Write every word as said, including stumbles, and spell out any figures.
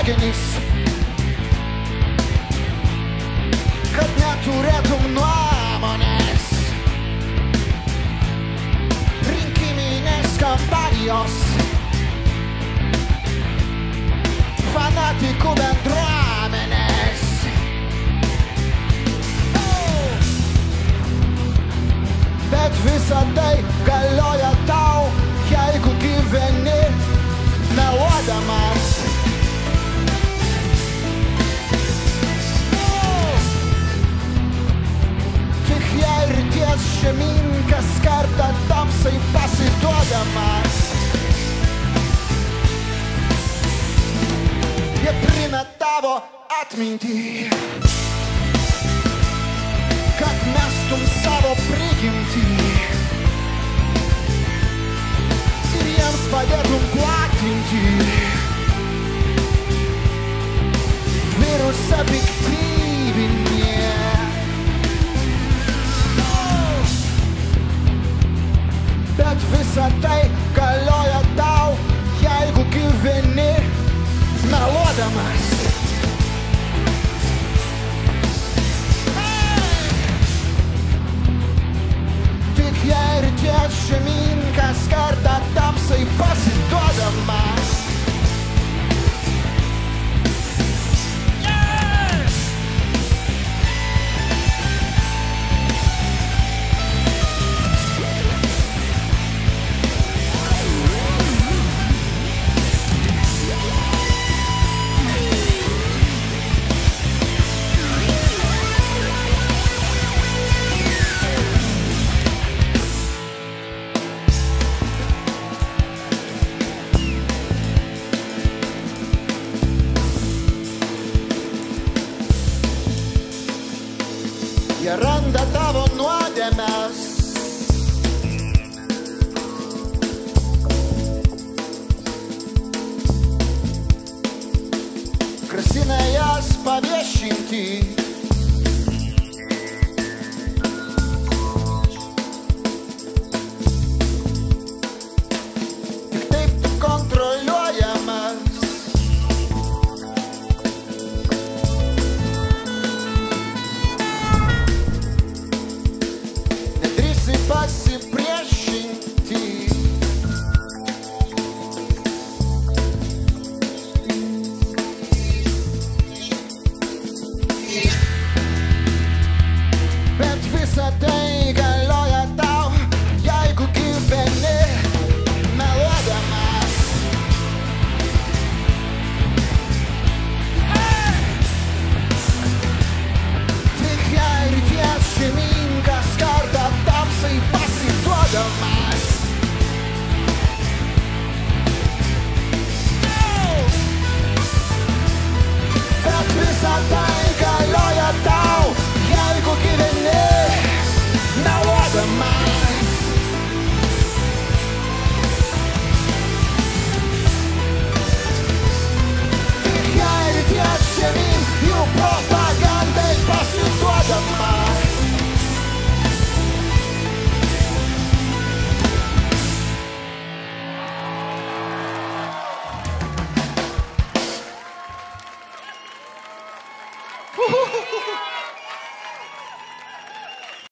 reiškinys, kad neturėtum nuomonės. Rinkiminės kampanijos, fanatikų bendruomenės. Bet visa tai galioja tau, jeigu gyveni meluodamas. Tik jei ryties žemyn kas kartą tamsai pasiduodamas, jie trina tavo atmintį, kad mestum savo prigimtį ir jiems padėtum platinti virusą piktybinį. Bet visa tai galioja tau, jeigu gyveni meluodamas. Tik jei ryties žemyn kas kartą tamsai pasiduodamas. Jie randa tavo nuodėmes, grasina jas paviešinti. Tik taip tu kontroliuojamas. Pasipriešinti, bet visa tai